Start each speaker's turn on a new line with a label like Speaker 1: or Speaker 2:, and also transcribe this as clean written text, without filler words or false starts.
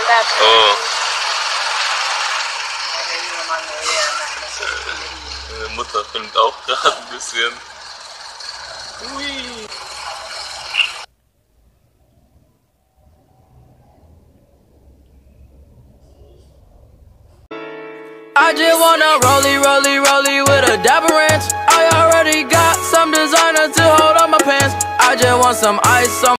Speaker 1: Oh. Meine Mutter findet auch gerade ein bisschen. Ui.
Speaker 2: I just wanna rollie with a dapper ranch. I already got some designer to hold on my pants. I just want some ice on